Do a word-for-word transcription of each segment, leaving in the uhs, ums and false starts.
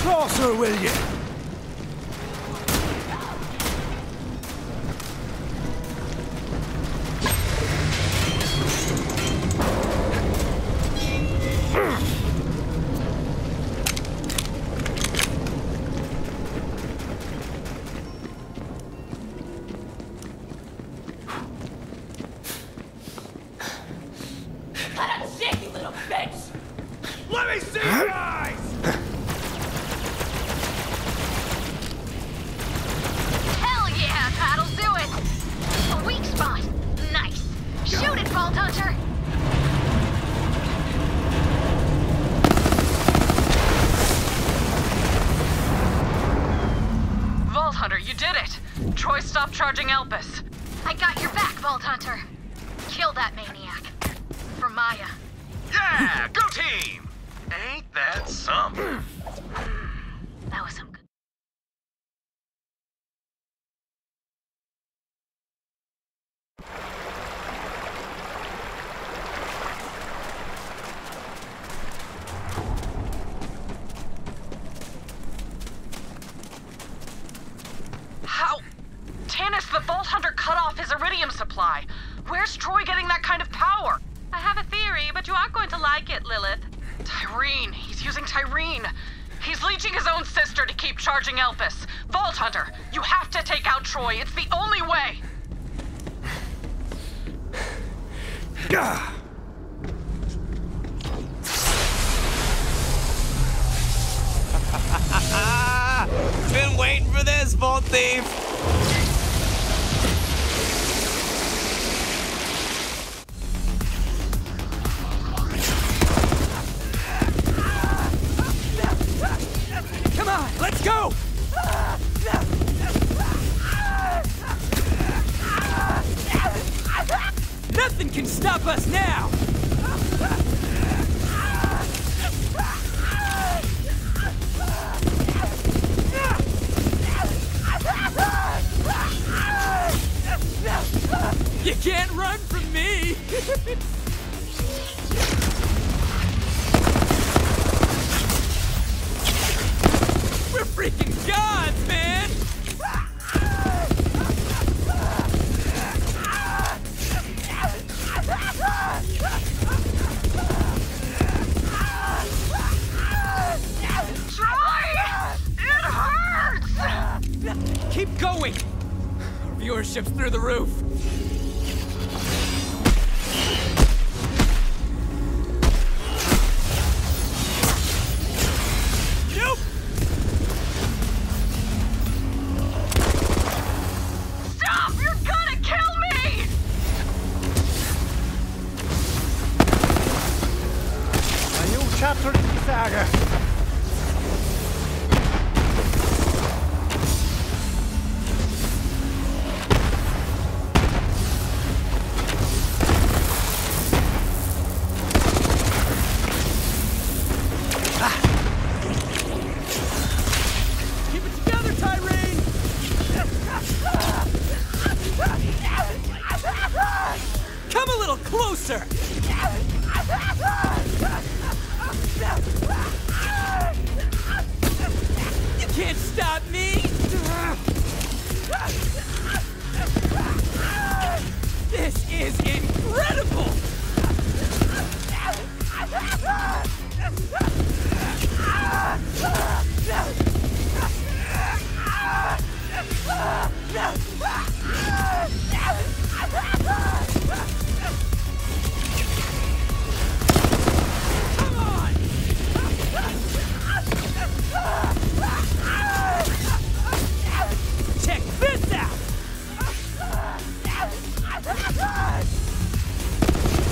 closer, will you? Charging Elpis. I got your back, Vault Hunter. Kill that maniac. For Maya. Yeah! Go team! Ain't that something? That was some good. How? Tannis, the Vault Hunter cut off his iridium supply. Where's Troy getting that kind of power? I have a theory, but you aren't going to like it, Lilith. Tyreen. He's using Tyreen. He's leeching his own sister to keep charging Elpis. Vault Hunter, you have to take out Troy. It's the only way. Been waiting for this, Vault Thief! Come on, let's go! Nothing can stop us now! You can't run from me! We're freaking gods, man! Troy! It hurts! Keep going! Our viewership's through the roof. Chapter in the saga. Ah. Keep it together, Tyreen! Come a little closer! You can't stop me! This is incredible! Check this out!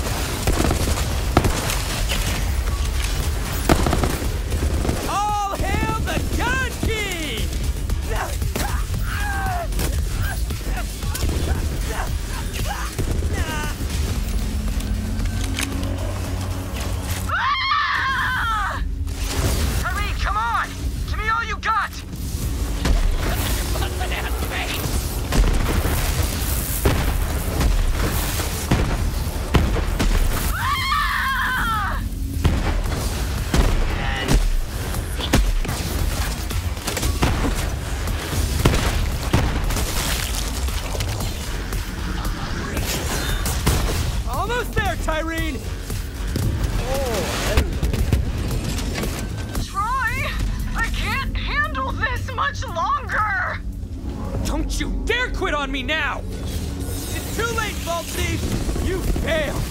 Tyreen! Troy! I can't handle this much longer! Don't you dare quit on me now! It's too late, Vault Thief! You failed!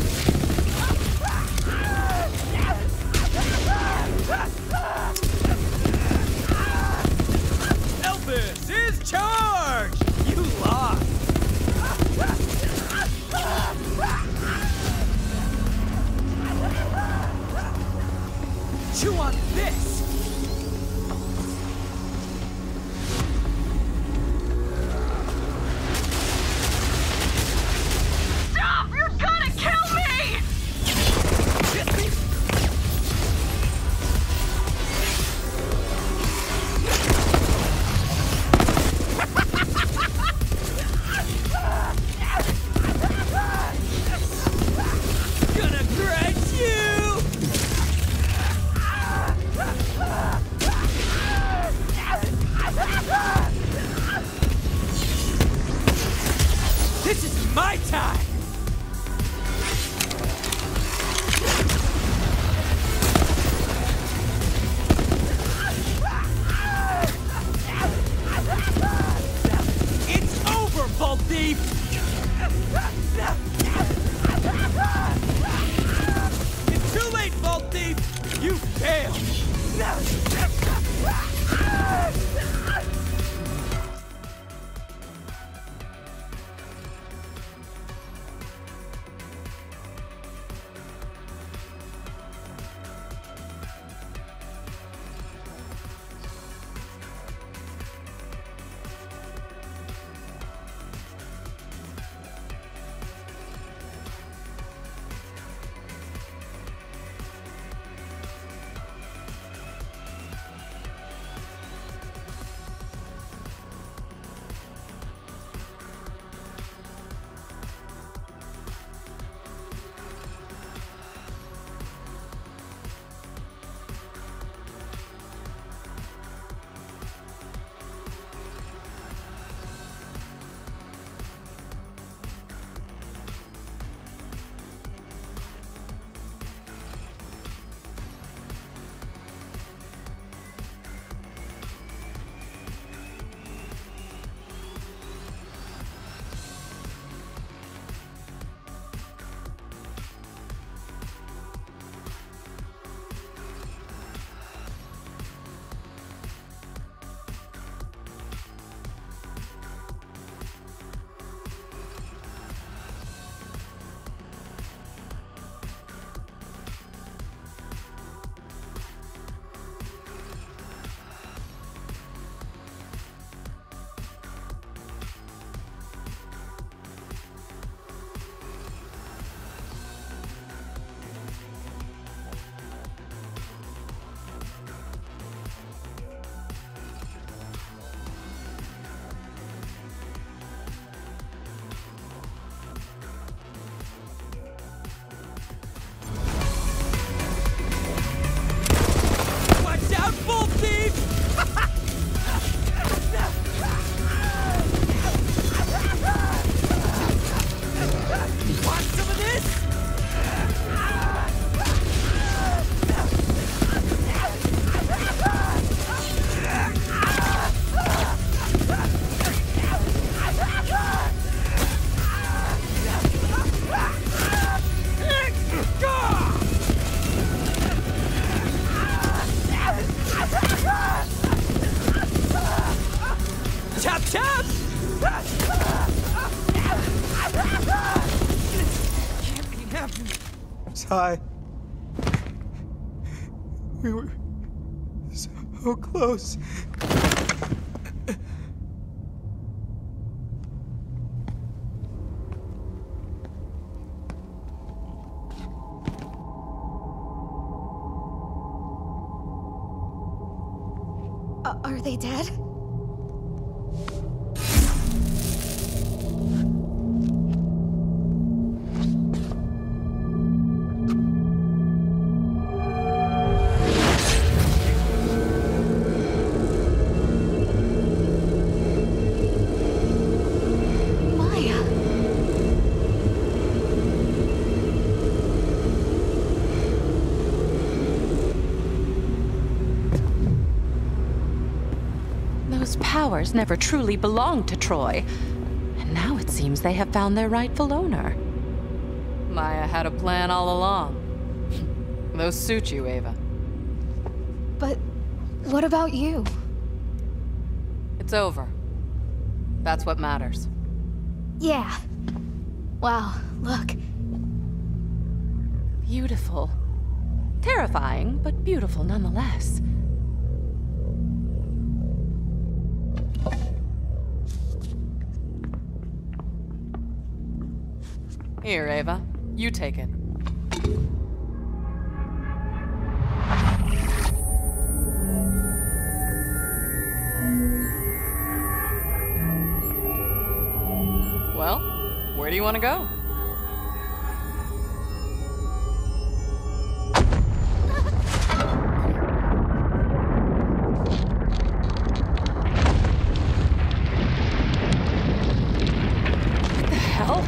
Elvis is charged! You lost! Chew on this! Stop! You're gonna kill me! Gonna crush you! This is my time! It's over, Vault Thief! It's too late, Vault Thief! You failed! Ty. We were so close. Uh, are they dead? powers never truly belonged to Troy. And now it seems they have found their rightful owner. Maya had a plan all along. Those suit you, Ava. But what about you? It's over. That's what matters. Yeah. Wow, look. Beautiful. Terrifying, but beautiful nonetheless. Here, Ava. You take it. Well, where do you want to go? What the hell?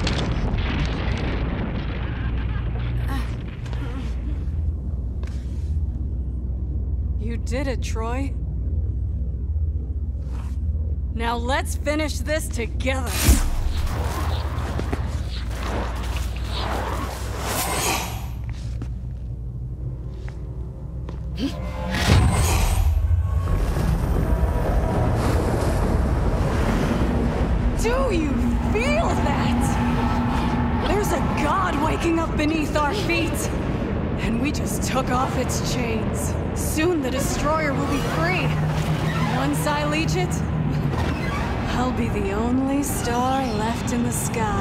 You did it, Troy. Now let's finish this together. Do you feel that? There's a god waking up beneath our feet. And we just took off its chains. Soon the Destroyer will be free. Once I leech it, I'll be the only star left in the sky.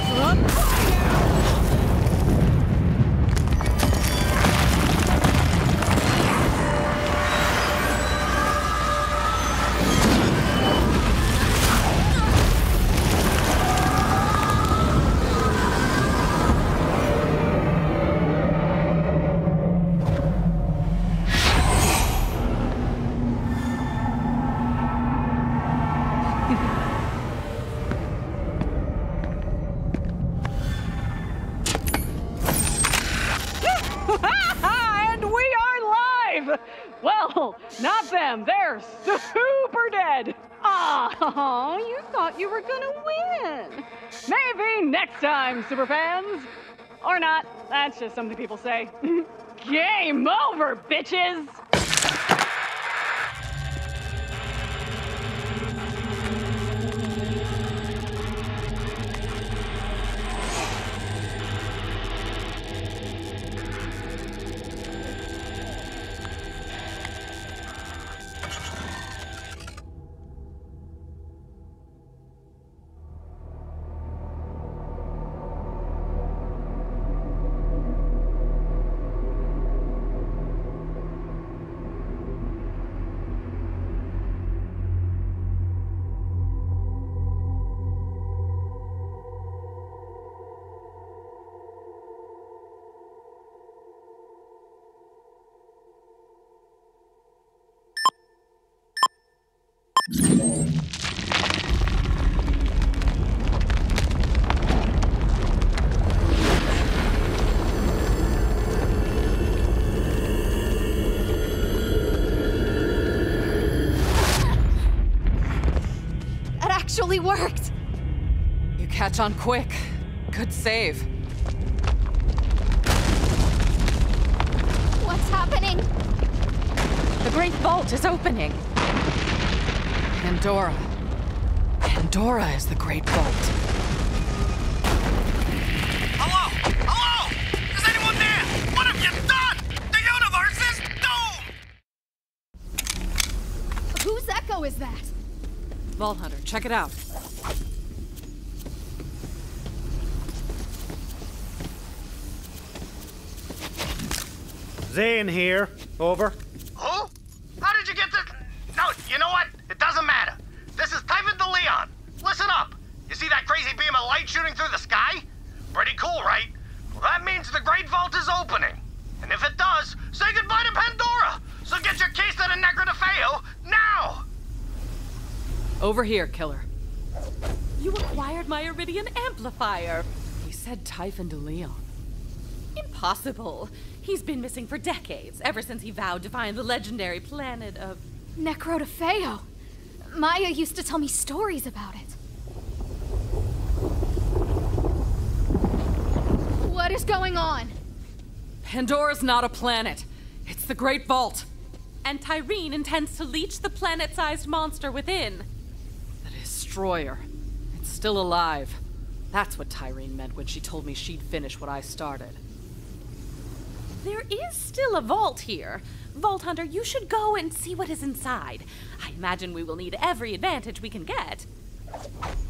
Well, not them. They're super dead. Oh, you thought you were gonna win. Maybe next time, superfans. Or not. That's just something people say. Game over, bitches! Actually worked! You catch on quick. Good save. What's happening? The Great Vault is opening. Pandora. Pandora is the Great Vault. Hello? Hello? Is anyone there? What have you done? The universe is doomed! Whose echo is that? Vault Hunter, check it out. Zane here. Over. Who? How did you get this? No, you know what? It doesn't matter. This is Typhon de Leon. Listen up. You see that crazy beam of light shooting through the sky? Pretty cool, right? Well, that means the Great Vault is opening. And if it does, say goodbye to Pandora. So get your case to the Necro de Feo now! Over here, killer. You acquired my Iridian amplifier. He said Typhon de Leon. Impossible. He's been missing for decades, ever since he vowed to find the legendary planet of... Necro de Feo. Maya used to tell me stories about it. What is going on? Pandora's not a planet. It's the Great Vault. And Tyreen intends to leech the planet-sized monster within. The Destroyer. It's still alive. That's what Tyreen meant when she told me she'd finish what I started. There is still a vault here. Vault Hunter, you should go and see what is inside. I imagine we will need every advantage we can get.